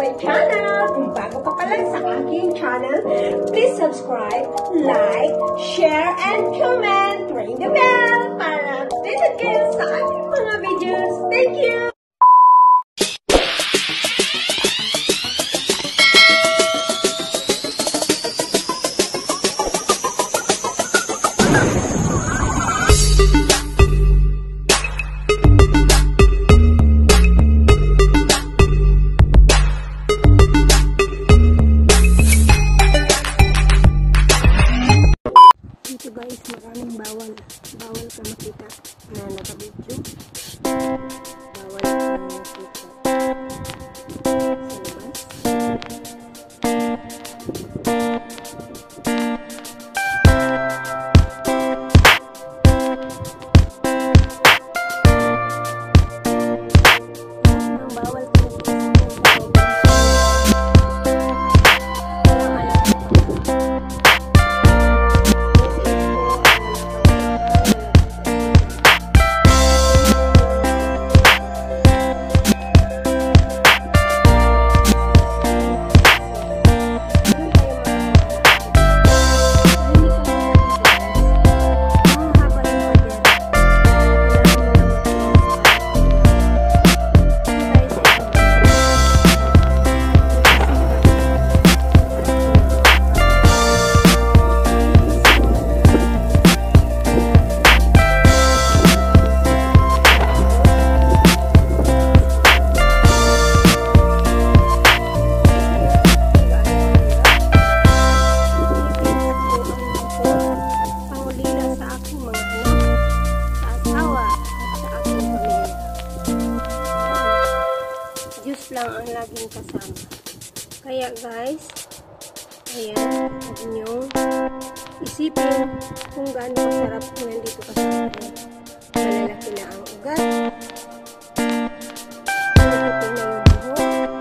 aking channel. Kung bago ka pa lang sa aking channel, please subscribe, like, share, and comment. Ring the bell para updated kayo sa aking mga videos. Thank you! Dito guys, maraming bawal ka makita na nakabidyo. Bawal ka makita sa labas. Bawal ka makita lang ang laging kasama. Kaya guys, ayan, huwag niyong isipin kung gaano kasarap kung nandito ka sa akin. Malalaki na ang ugat. Malalaki na yung buhok.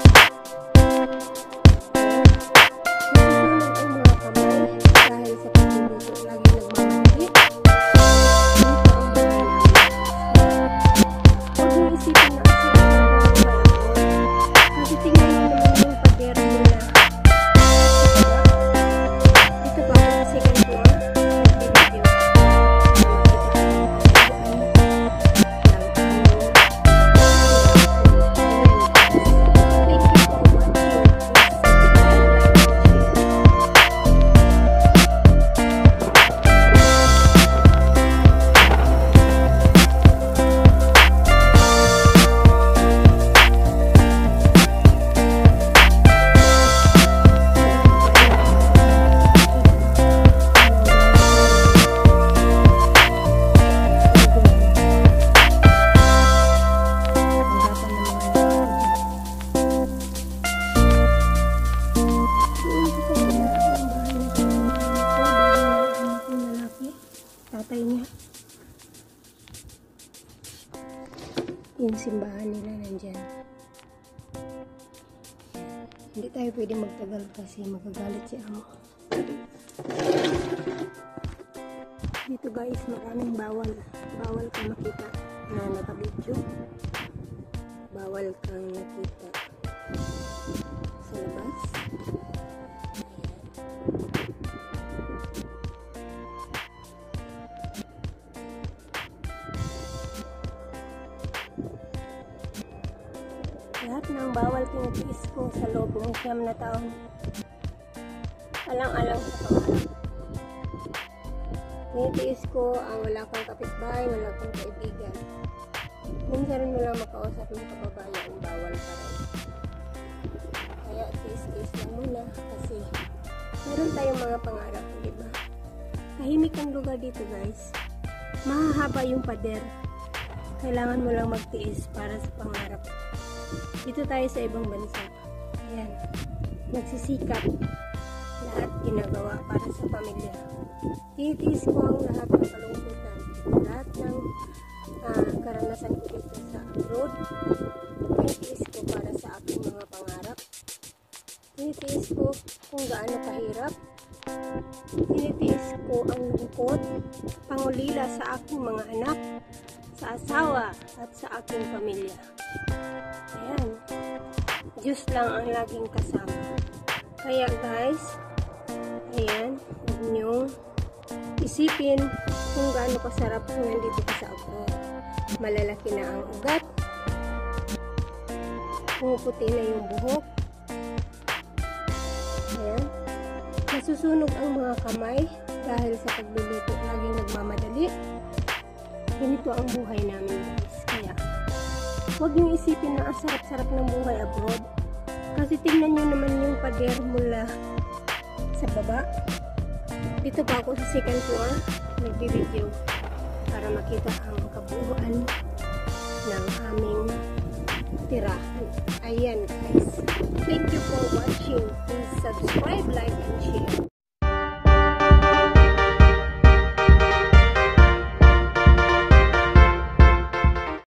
Nasusunog ang mga kamay dahil sa pagbubuto lagi nagmamahit. Dito ang buhay namin. Huwag niyong isipin na tingnan mo naman yung pader nila. Dito ba ako sa second floor? Video. Tatay niya. Yung simbahan nila nandyan. Hindi tayo pwede magtagal kasi magagalit si amo. Dito guys, maraming bawal ka makita na nakabidyo. Bawal kang nakita sa labas. Lahat ng bawal tinitiis ko sa loob ng 9 na taon. Alang-alang sa pangarap. Tinitiis ko ang wala kang kapitbahay, wala kang kaibigan. Minsan mo lang makausap ng kababayan, bawal pa rin. Kaya tiis-tiis lang muna kasi meron tayong mga pangarap, diba? Tahimik ang lugar dito guys. Mahahaba yung pader. Kailangan mo lang magtiis para sa pangarap. Dito tayo sa ibang bansa. Ayan. Nagsisikap. Lahat ginagawa para sa pamilya. Tinitiis ko ang lahat ng kalungkutan. Lahat ng karanasan ko dito sa abroad. Tinitiis ko para sa aking mga pangarap. Tinitiis ko kung gaano kahirap. Tinitiis ko ang lungkot, pangulila sa aking mga anak, sa asawa at sa aking pamilya. Ayan. juice lang ang laging kasama. Kaya guys, ayan, huwag niyong isipin kung gaano kasarap kung nandito ka sa abroad. Malalaki na ang ugat, pumuputi na yung buhok, ayan, nasusunog ang mga kamay dahil sa pagluluto laging nagmamadali. Ganito ang buhay namin guys. Kaya huwag niyong isipin na ang sarap-sarap ng buhay abroad, kasi tingnan niyo naman yung pader mula sa baba. Dito pa ako sa second floor nagbibideo para makita ang kabuuan ng aming tirahan. Ayan guys, thank you for watching. Please subscribe, like and share.